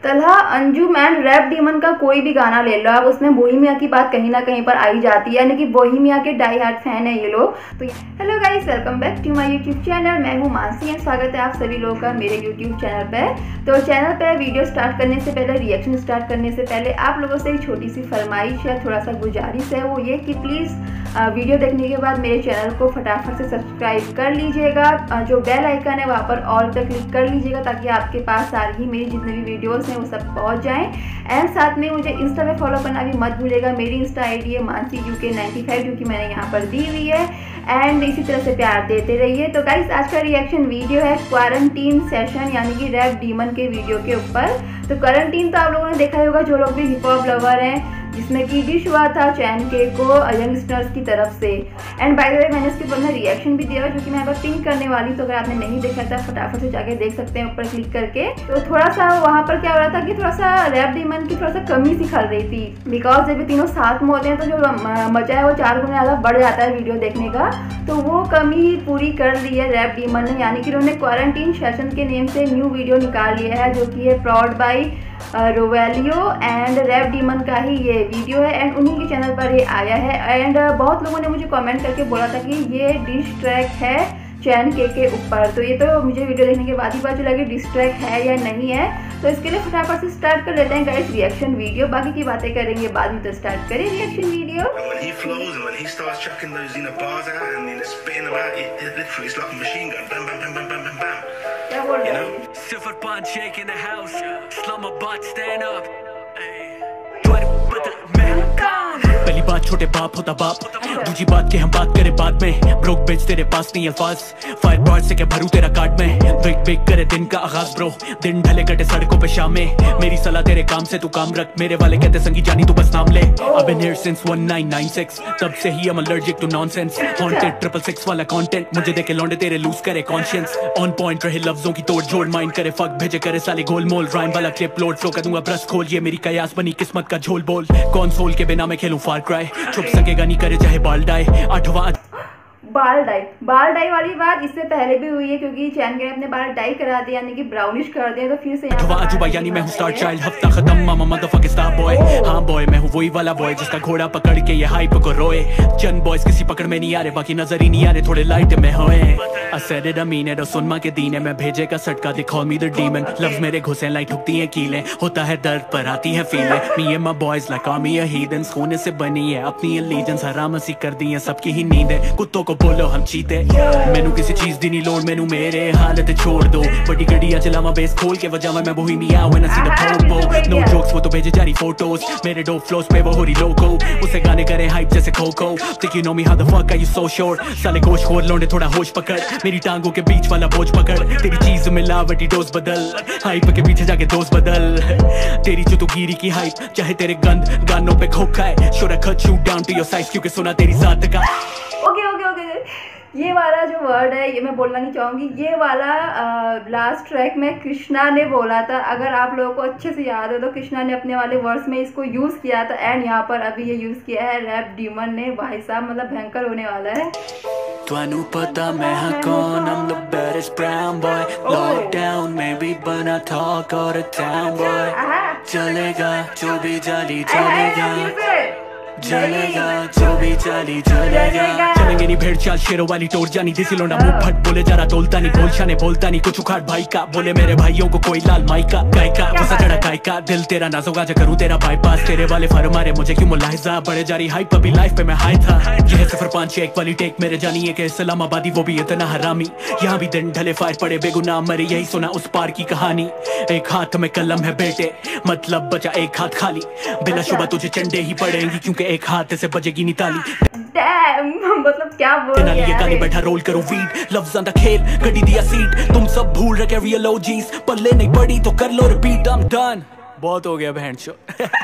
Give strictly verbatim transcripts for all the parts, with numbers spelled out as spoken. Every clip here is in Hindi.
Talha Anjum and rap demon का कोई भी गाना ले लो आप, उसमें बोहेमिया की बात कहीं ना कहीं पर आई जाती है, यानी कि बोहेमिया के डाई हार्ट फैन है ये लोग। तो hello guys, welcome back to my YouTube channel. मैं हूँ मानसी एंड स्वागत है आप सभी लोगों का मेरे यूट्यूब चैनल पे। तो चैनल पे वीडियो स्टार्ट करने से पहले, रिएक्शन स्टार्ट करने से पहले आप लोगों से एक छोटी सी फरमाइश है, थोड़ा सा गुजारिश है, वो ये कि प्लीज़ वीडियो देखने के बाद मेरे चैनल को फटाफट से सब्सक्राइब कर लीजिएगा। जो बेल आइकन है वहाँ पर ऑल पे क्लिक कर लीजिएगा ताकि आपके पास सारी ही मेरी जितने भी वीडियोस हैं वो सब पहुँच जाएं। एंड साथ में मुझे इंस्टा पे फॉलो करना भी मत भूलिएगा। मेरी इंस्टा आई डी है Mansi U K ninety five, जो कि मैंने यहाँ पर दी हुई है। एंड इसी तरह से प्यार देते रहिए। तो गाइस, आज का रिएक्शन वीडियो है क्वारंटीन सेशन, यानी कि रैप डीमन के वीडियो के ऊपर। तो क्वारंटीन तो आप लोगों ने देखा ही होगा, जो लोग भी हिप हॉप लवर हैं, जिसमें कि डिश हुआ था चैन के को यंगस्टर्स की तरफ से। एंड बाय द वे मैंने इसके ऊपर में रिएक्शन भी दिया, जो कि मैं अगर पिंक करने वाली, तो अगर आपने नहीं देखा था फटाफट से जाके देख सकते हैं ऊपर क्लिक करके। तो थोड़ा सा वहाँ पर क्या हो रहा था कि थोड़ा सा रैप डीमन की थोड़ा सा कमी सी खल रही थी, बिकॉज जब भी तीनों साथ में होते हैं तो जो मजा है वो चार गुना ज़्यादा बढ़ जाता है वीडियो देखने का। तो वो कमी पूरी कर ली है रैप डीमन ने, यानी कि उन्होंने क्वारंटीन सेशन के नेम से न्यू वीडियो निकाल लिया है, जो कि है proud by Rovelio and rap demon का ही ये वीडियो है। एंड उन्हीं के चैनल पर ये आया है। एंड बहुत लोगों ने मुझे कमेंट करके बोला था कि ये डिस ट्रैक है चैन के के ऊपर। तो ये तो मुझे वीडियो देखने के बाद ही पता चला कि डिस ट्रैक है या नहीं है। तो इसके लिए फटाफट से स्टार्ट कर लेते हैं गाइस रिएक्शन वीडियो। बाकी की बातें करेंगे बाद में, तो स्टार्ट करें रिएक्शन वीडियो। क्या बोल रहे हैं? पहली बात छोटे बाप होता बाप, दूसरी बात के हम बात करें बाद में। ब्रोक बेच तेरे पास नहीं अल्फाज, फायर बार से क्या भरूं तेरा कार्ड में। बेक बेक करे दिन का आगाज ब्रो, दिन ढले कटे सड़कों पे शाम में। मेरी सलाह तेरे काम से तू काम रख, मेरे वाले कहते संगी जानी तू बस नाम ले। I've been here since one nine nine six, तब से ही I'm allergic to nonsense। Haunted triple six वाला content, मुझे देखे लौंडे तेरे लूज करे conscience। On point रहे लफ्जों की तोड़ जोड़, माइंड करे फक भेजे करे साले गोलमोल। राइम वाला क्लिप लोड फ्लो कर दूंगा ब्रश खोल, ये मेरी कयास बनी किस्मत का झोल बोल। कंसोल के बिना मैं खेलूं फार क्राई, छुप सकेगा नहीं करे चाहे बाल डाई। आठवां बाल डाई बाल डाई वाली बात इससे पहले भी हुई है, क्योंकि चैन के अपने बाल डाई करा दिए, यानी कि ब्राउनिश कर दिए। तो फिर से अजूबा यानी मैं हूँ स्टार चाइल्ड, हफ्ता खत्म मामा मदरफकिंग स्टार बॉय। हाँ बॉय, मैं हूँ वही वाला बॉय जिसका घोड़ा पकड़ के ये हाइप को रोए। चंद बॉयज किसी पकड़ में नहीं आ रहे, बाकी नजर ही नहीं आ रहे, थोड़े लाइट में होए। I said it, I mean it, सुनमा के दीन है, मैं भेजे का सटका दे call me the demon। लफ्ज मेरे घुसे लाइट ठुकती हैं कीलें, होता है दर्द पर आती है फीलें। Me and my boys like army of heathens, खून से बनी है अपनी allegiance, हराम सी कर दी है सबकी ही नींद है। कुत्तों को बोलो हम चीते, मैनू किसी चीज दी नहीं लोड़, मैनू मेरे हालत छोड़ दो। बड़ी गड्डियां चलावा बेस खोल के वजह मैं Bohemia when I see the popo। No jokes, वो तो भेजे जा रही फोटोज, मेरे डो फ्लोस पे वो हो रही लोको। उसे गाने करे हाइप जैसे kho kho, think you know me how the fuck are you so short। साले गोश खोर लौंडे थोड़ा होश पकड़, मेरी टांगों के बीच वाला बोझ पकड़। तेरी चीज मिलावटी डोज बदल, हाइप के पीछे जाके दोस्त बदल। तेरी चुतुगिरी की हाइप चाहे तेरे गंद गानों पे खोखा है। Should I cut you down to your size, क्योंकि सुना तेरी जात का। ओके ओके ओके ये वाला जो वर्ड है ये मैं बोलना नहीं चाहूँगी। ये वाला लास्ट ट्रैक में कृष्णा ने बोला था, अगर आप लोगों को अच्छे से याद हो तो कृष्णा ने अपने वाले वर्ड्स में इसको यूज़ किया था। एंड यहाँ पर अभी ये यूज़ किया है रैप डीमन ने। भाई साहब, मतलब भयंकर होने वाला है। त्वानू पता मैं हाँ कौन, I'm the baddest brown boy। Lockdown में भी बना talk all the town boy। चलेगा जो भी जाली चलेगा, जलेगा जो भी चाली चलेगा। चलेंगे नहीं भेड़ चाल शेरों वाली टोर जानी, देसी लोंडा मुंह फट बोले जरा तोलता नहीं, बोल शाने बोलता नहीं, कुछ उखाड़ भाई का बोले मेरे भाइयों को कोई लाल माई का गाय का गुस्सा चढ़ा गाय का। दिल तेरा नाजुक आज करूँ तेरा बाईपास, तेरे वाले फर मारे मुझे क्यों मुलाहिजा। बड़े जारी हाइप अभी लाइफ पे मैं हाई था, यह सिफर पाँच एक वाली टेक मेरे जानी है कि इस्लामाबादी वो भी इतना हरामी। यहाँ भी दिन ढले फायर पड़े बेगुनाह मरे, यही सुना उस पार की कहानी। एक हाथ में कलम है बेटे, मतलब बचा एक हाथ खाली। बिला शुबा तुझे चंडे ही पड़ेंगी, क्योंकि एक हाथ से बजेगी नी ताली। डैम, मतलब क्या बोल रहा है गाली बैठा रोल करो वीड, लफ्ज़ां दा खेल गड्डी दिया सीट। तुम सब भूल रखे रियल ओजीज, पल्ले नहीं पड़ी तो कर लो रिपीट। I'm done, बहुत हो गया बहन शो।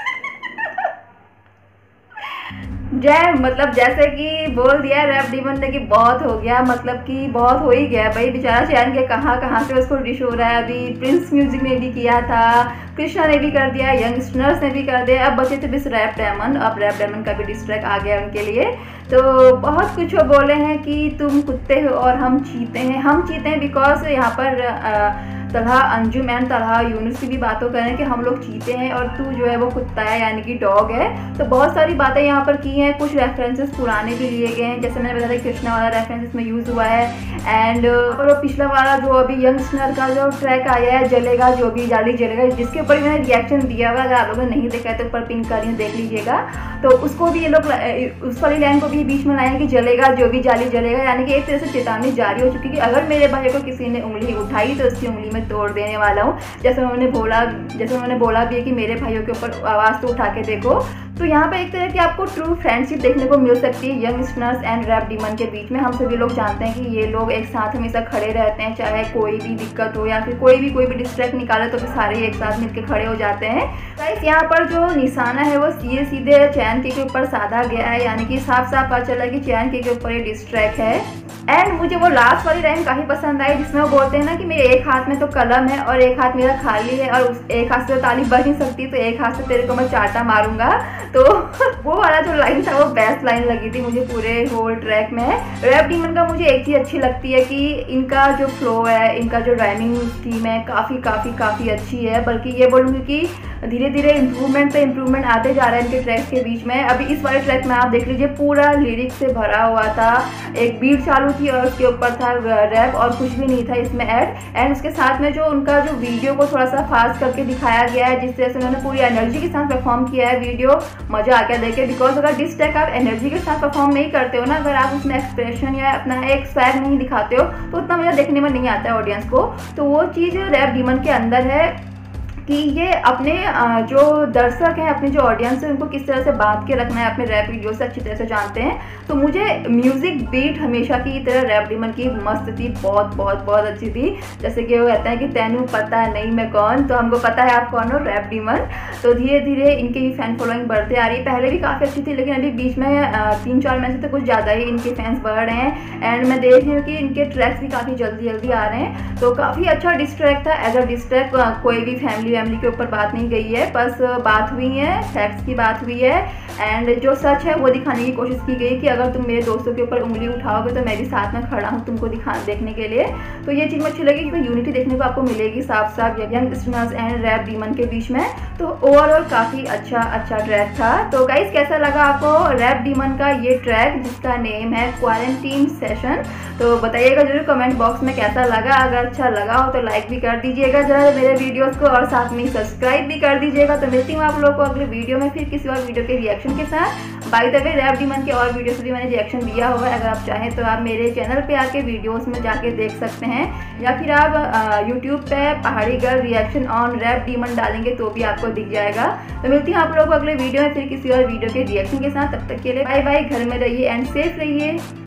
जय मतलब जैसे कि बोल दिया रैप डीमन ने कि बहुत हो गया, मतलब कि बहुत हो ही गया भाई। बेचारा चैन के कहाँ कहाँ से उसको डिश हो रहा है। अभी प्रिंस म्यूजिक ने भी किया था, कृष्णा ने भी कर दिया, यंगस्टर्स ने भी कर दिया, अब बचे थे बस रैप डायमंड। अब रैप डायमंड का भी डिस ट्रैक आ गया उनके लिए। तो बहुत कुछ वो बोले हैं कि तुम कुत्ते हो और हम चीते हैं। हम चीते हैं बिकॉज यहाँ पर तलहा अंजुम एंड तलहा यूनुस की भी बातों करें कि हम लोग चीते हैं और तू जो है वो कुत्ता है यानी कि डॉग है। तो बहुत सारी बातें यहाँ पर की हैं, कुछ रेफरेंसेस पुराने भी लिए गए हैं, जैसे मैंने बताया था कृष्णा वाला रेफरेंस इसमें यूज़ हुआ है। एंड और पिछला वाला जो अभी यंगस्टर का जो ट्रैक आया है जलेगा जो भी जाली जलेगा, जिसके ऊपर मैंने रिएक्शन दिया हुआ, अगर आप लोगों ने नहीं देखा है तो ऊपर पिन कर रही देख लीजिएगा। तो उसको भी ये लोग उस वाली लाइन को भी बीच में लाए कि जलेगा जो भी जाली जलेगा, यानी कि एक तरह से चेतावनी जारी हो चुकी है कि अगर मेरे भाई को किसी ने उंगली उठाई तो उसकी उंगली में तोड़ देने वाला हूँ। जैसे उन्होंने बोला जैसे उन्होंने बोला भी है कि मेरे भाइयों के ऊपर आवाज़ तो उठा के देखो। तो यहाँ पे एक तरह की आपको ट्रू फ्रेंडशिप देखने को मिल सकती है यंगस्टर्स एंड रैप डीमन के बीच में। हम सभी लोग जानते हैं कि ये लोग एक साथ हमेशा खड़े रहते हैं, चाहे कोई भी दिक्कत हो या फिर कोई भी कोई भी डिस्ट्रैक्ट निकाले तो फिर सारे एक साथ मिलकर खड़े हो जाते हैं। गाइस यहाँ पर जो निशाना है वो सीधे सीधे चैन के ऊपर साधा गया है, यानी कि साफ साफ पता चला कि चैन के ऊपर ये डिस्ट्रैक्ट है। एंड मुझे वो लास्ट वाली लाइन काफ़ी पसंद आई जिसमें वो बोलते हैं ना कि मेरे एक हाथ में तो कलम है और एक हाथ मेरा खाली है और उस एक हाथ से तो ताली बज नहीं सकती, तो एक हाथ से तेरे को मैं चाटा मारूंगा। तो वो वाला जो लाइन था वो बेस्ट लाइन लगी थी मुझे पूरे होल ट्रैक में। रैप डीमन का मुझे एक चीज़ अच्छी लगती है कि इनका जो फ्लो है, इनका जो राइमिंग स्कीम है काफ़ी काफ़ी काफ़ी अच्छी है, बल्कि ये बोलूँगी कि धीरे धीरे इम्प्रूवमेंट पे इम्प्रूवमेंट आते जा रहा है इनके ट्रैक्स के बीच में। अभी इस वाले ट्रैक में आप देख लीजिए पूरा लिरिक्स से भरा हुआ था, एक बीट चालू थी और उसके ऊपर था रैप और कुछ भी नहीं था इसमें ऐड। एंड उसके साथ में जो उनका जो वीडियो को थोड़ा सा फास्ट करके दिखाया गया है, जिस तरह से उन्होंने पूरी एनर्जी के साथ परफॉर्म किया है, वीडियो मजा आ गया देखे। बिकॉज अगर डिस ट्रैक आप एनर्जी के साथ परफॉर्म नहीं करते हो ना, अगर आप उसमें एक्सप्रेशन या अपना एक स्वैग नहीं दिखाते हो तो उतना मजा देखने में नहीं आता है ऑडियंस को। तो वो चीज़ रैप डीमन के अंदर है कि ये अपने जो दर्शक हैं, अपने जो ऑडियंस है, उनको किस तरह से बांध के रखना है अपने रैप वीडियो से अच्छी तरह से जानते हैं। तो मुझे म्यूजिक बीट हमेशा की तरह रैप डीमन की मस्त थी, बहुत बहुत बहुत अच्छी थी। जैसे कि वो कहते हैं कि तेनू पता नहीं मैं कौन, तो हमको पता है आप कौन हो, रैप डीमन। तो धीरे धीरे इनकी भी फैन फॉलोइंग बढ़ते आ रही है, पहले भी काफ़ी अच्छी थी लेकिन अभी बीच में तीन चार महीने से तो कुछ ज़्यादा ही इनके फैंस बढ़ रहे हैं। एंड मैं देख रही हूँ कि इनके ट्रैक्स भी काफ़ी जल्दी जल्दी आ रहे हैं। तो काफ़ी अच्छा डिस्ट्रैक्ट था। एज अ डिस्ट्रैक्ट कोई भी फैमिली फैमिली के ऊपर बात नहीं गई है, बस बात हुई है, फैक्ट्स की बात हुई है। एंड जो सच है वो दिखाने की कोशिश की गई कि अगर तुम मेरे दोस्तों के ऊपर उंगली उठाओगे तो मैं भी साथ में खड़ा हूँ तुमको दिखा देखने के लिए। तो ये चीज़ मुझे अच्छी लगी कि यूनिटी देखने को आपको मिलेगी साफ साफ यंगस्टर्स एंड रैप डीमन के बीच में। तो ओवरऑल काफ़ी अच्छा अच्छा ट्रैक था। तो गाइस कैसा लगा आपको रैप डीमन का ये ट्रैक जिसका नेम है क्वारंटीन सेशन? तो बताइएगा जरूर कमेंट बॉक्स में कैसा लगा। अगर अच्छा लगा हो तो लाइक भी कर दीजिएगा जरा मेरे वीडियोस को और साथ में सब्सक्राइब भी कर दीजिएगा। तो मिलती हूँ आप लोगों को अगले वीडियो में फिर किसी और वीडियो के रिएक्शन के साथ। By the way rap demon के और वीडियो से भी मैंने रिएक्शन दिया हुआ है, अगर आप चाहें तो आप मेरे चैनल पे आके वीडियोस में जाके देख सकते हैं, या फिर आप यूट्यूब पे Pahadi girl reaction on rap demon डालेंगे तो भी आपको दिख जाएगा। तो मिलती हूँ आप लोगों को अगले वीडियो में फिर किसी और वीडियो के रिएक्शन के साथ। तब तक के लिए बाय बाय, घर में रहिए एंड सेफ रहिए।